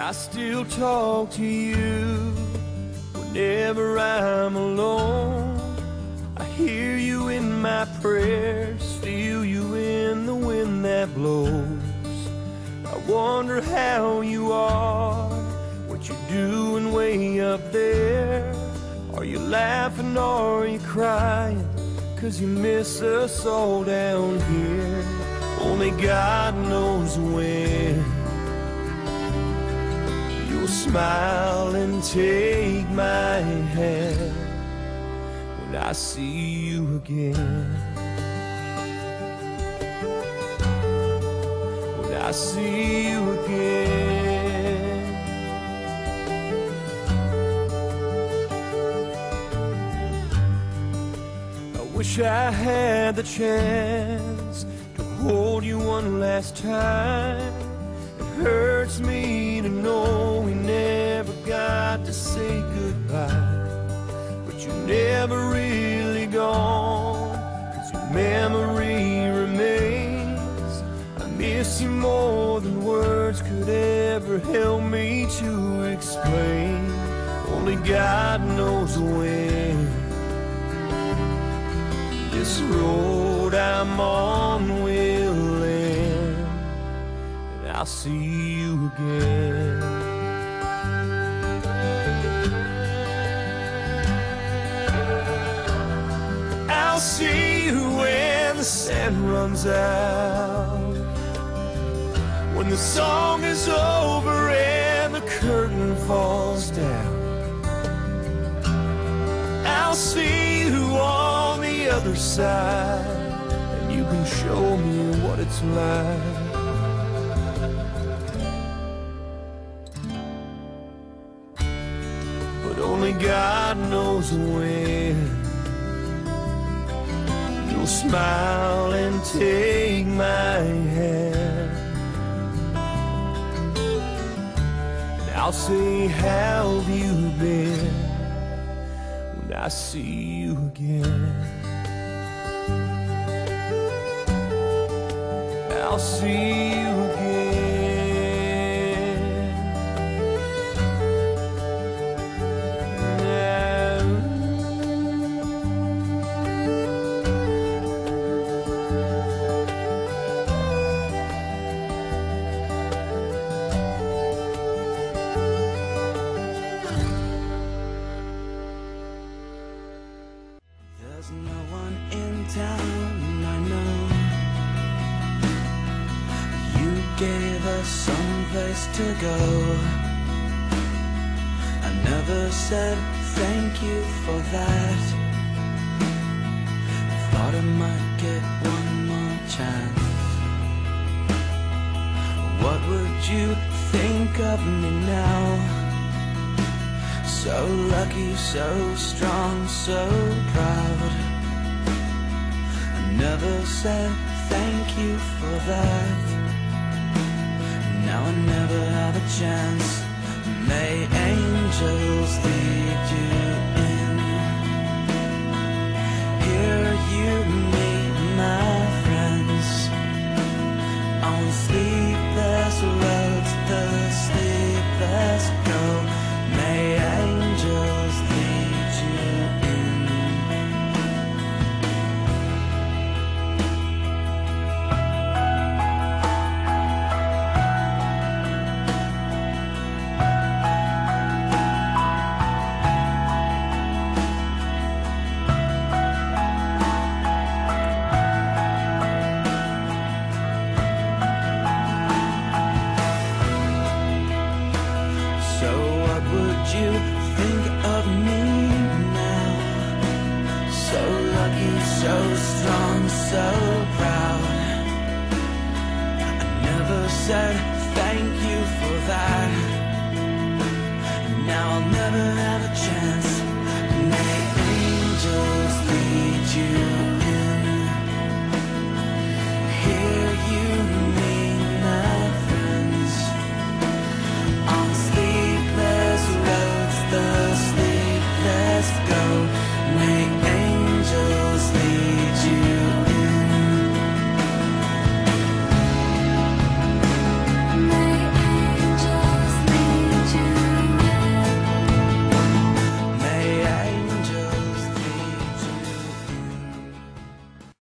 I still talk to you whenever I'm alone. I hear you in my prayers, feel you in the wind that blows. I wonder how you are, what you're doing way up there. Are you laughing or are you crying? 'Cause you miss us all down here. Only God knows when you'll smile and take my hand when I see you again. When I see you again. I wish I had the chance to hold you one last time. It hurts me to know we never got to say goodbye. But you're never really gone, 'cause your memory remains. I miss you more than words could ever help me to explain. Only God knows when this road I'm on will end, and I'll see you again. I'll see you when the sun runs out, when the song is over and the curtain falls down. I'll see you on the other side, and you can show me what it's like. But only God knows when you'll smile and take my hand. And I'll say, how have you been? I see you again. I'll see you again. There's no one in town, I know. You gave us someplace to go. I never said thank you for that. Thought I might get one more chance. What would you think of me now? So lucky, so strong, so proud. I never said thank you for that. Now I never have a chance. May angels lead you in. Here you meet my friends on sleepless roads, the sleepless go. May angels lead you in. So what would you think of me now? So lucky, so strong, so proud. I never said thank you for that. Now I'll